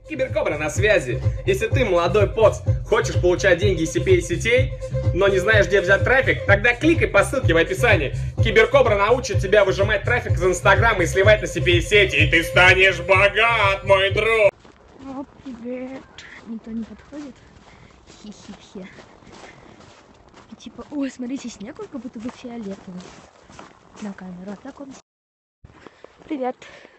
Киберкобра на связи. Если ты, молодой поц, хочешь получать деньги из CPA-сетей, но не знаешь, где взять трафик, тогда кликай по ссылке в описании. Киберкобра научит тебя выжимать трафик из Инстаграма и сливать на CPA-сети, и ты станешь богат, мой друг! О, привет. Никто не подходит. Хи-хи-хи. И типа, ой, смотрите, снег как будто бы фиолетовый. На камеру, а так он... Привет.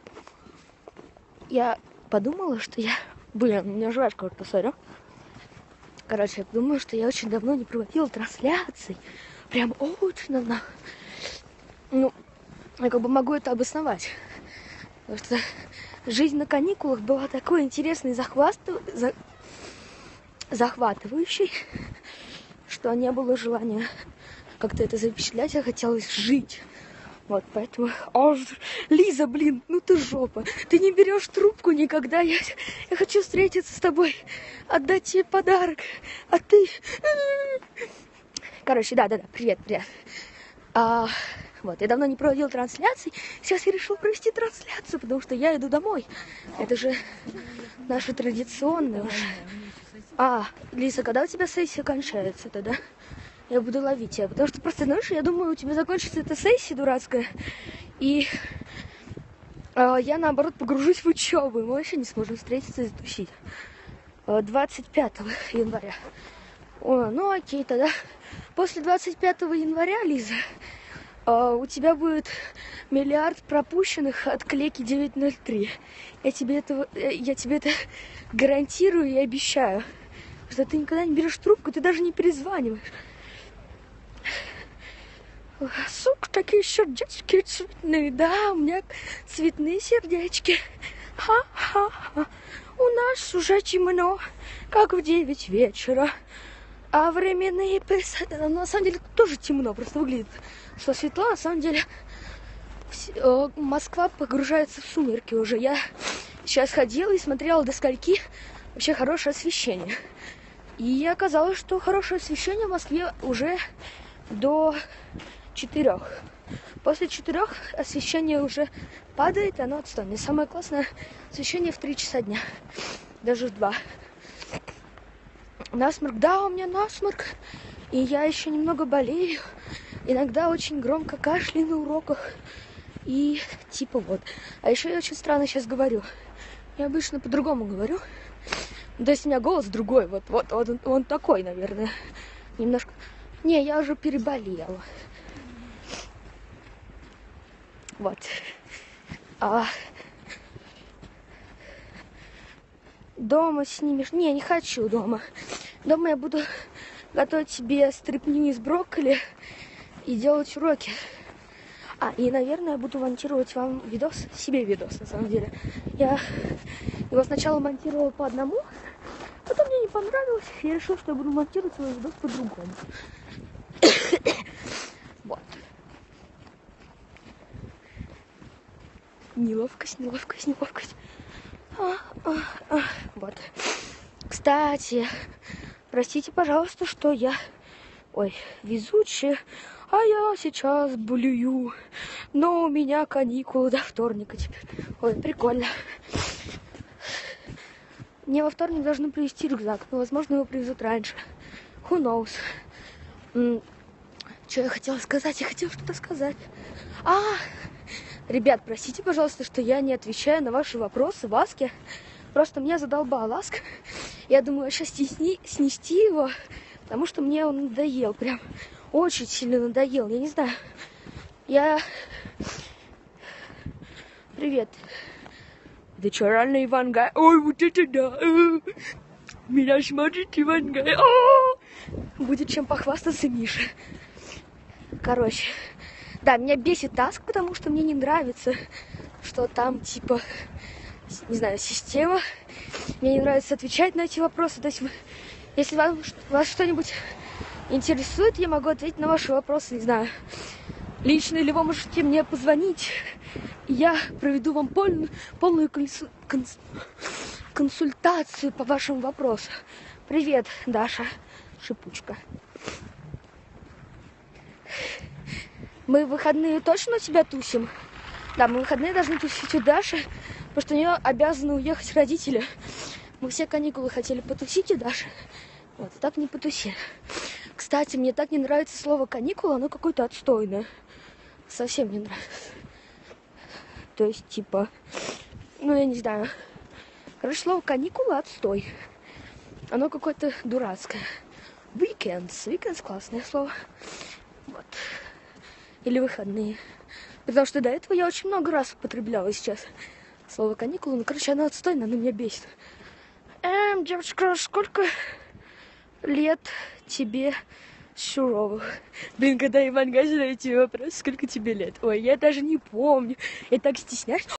Я подумала, что я... Блин, у меня жвачка вот посмотрю. Короче, я подумала, что я очень давно не проводила трансляций. Прям очень давно. Ну, я как бы могу это обосновать. Потому что жизнь на каникулах была такой интересной и захватывающей, что не было желания как-то это запечатлять, а хотелось жить. Вот, поэтому... О, Лиза, блин, ну ты жопа. Ты не берешь трубку никогда. Я хочу встретиться с тобой, отдать тебе подарок. А ты... Короче, да, привет. Вот, я давно не проводила трансляций. Сейчас я решила провести трансляцию, потому что я иду домой. Это же наша традиционная уже. Лиза, когда у тебя сессия кончается тогда? Я буду ловить тебя, потому что просто, знаешь, я думаю, у тебя закончится эта сессия дурацкая, и я, наоборот, погружусь в учебу, и мы вообще не сможем встретиться и затусить. 25 января. Ну окей, тогда после 25 января, Лиза, у тебя будет миллиард пропущенных от клейки 903. Я тебе это гарантирую и обещаю, что ты никогда не берешь трубку, ты даже не перезваниваешь. Сука, такие сердечки цветные. Да, у меня цветные сердечки. Ха-ха-ха. У нас уже темно, как в 9 вечера. А временные псы... Ну, на самом деле тоже темно, просто выглядит, что светло. На самом деле Москва погружается в сумерки уже. Я сейчас ходила и смотрела, до скольки вообще хорошее освещение. И оказалось, что хорошее освещение в Москве уже до 4. После 4 освещение уже падает, и оно отстойное. Самое классное освещение в 3 часа дня. Даже в 2. Насморк. Да, у меня насморк. И я еще немного болею. Иногда очень громко кашляю на уроках. И типа вот. А еще я очень странно сейчас говорю. Я обычно по-другому говорю. То есть у меня голос другой. Вот он такой, наверное. Немножко... Не, я уже переболела. Вот. Дома снимешь? Не хочу дома. Дома я буду готовить себе стряпню из брокколи и делать уроки. И, наверное, я буду монтировать вам себе видос, на самом деле. Я его сначала монтировала по одному, потом мне не понравилось, я решила, что я буду монтировать свой видос по-другому. Вот. Неловкость. Вот. Кстати, простите, пожалуйста, что я... Ой, везучая. А я сейчас блюю. Но у меня каникулы до вторника теперь. Ой, прикольно. Мне во вторник должны привезти рюкзак, но, возможно, его привезут раньше. Who knows? Что я хотела сказать? Я хотела что-то сказать. Ребят, простите, пожалуйста, что я не отвечаю на ваши вопросы в Аске. Просто меня задолбал Аск. Я думаю, сейчас снести его, потому что мне он надоел. Прям очень сильно надоел. Я не знаю. Привет. Это что, реально Ивангай? Ой, вот это да! Меня смотрит Ивангай. Будет чем похвастаться, Миша. Короче, да, меня бесит Аск, потому что мне не нравится, что там, типа, не знаю, система. Мне не нравится отвечать на эти вопросы. То есть, если вас что-нибудь интересует, я могу ответить на ваши вопросы, не знаю, лично, или вы можете мне позвонить, и я проведу вам полную консультацию по вашим вопросам. Привет, Даша, шипучка. Мы в выходные точно у тебя тусим? Да, мы в выходные должны тусить у Даши, потому что у нее обязаны уехать родители Мы все каникулы хотели потусить и даже вот так не потусили. Кстати, мне так не нравится слово каникула, оно какое-то отстойное. Совсем не нравится. То есть, типа, ну, я не знаю. Короче, слово каникула отстой. Оно какое-то дурацкое. Weekends. Weekends классное слово. Вот. Или выходные. Потому что до этого я очень много раз употребляла сейчас слово каникулы. Ну, короче, оно отстойное, оно меня бесит. Девочка, сколько лет тебе суровых? Блин, когда Иван Газин эти вопросы, сколько тебе лет? Ой, я даже не помню. Я так стесняюсь.